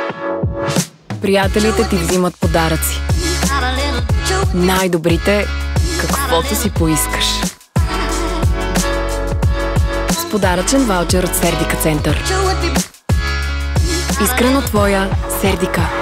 Приятелите ти взимат подаръци. Най-добрите, каквото си поискаш. С подаръчен ваучер от Сердика Център. Искрено твоя Сердика.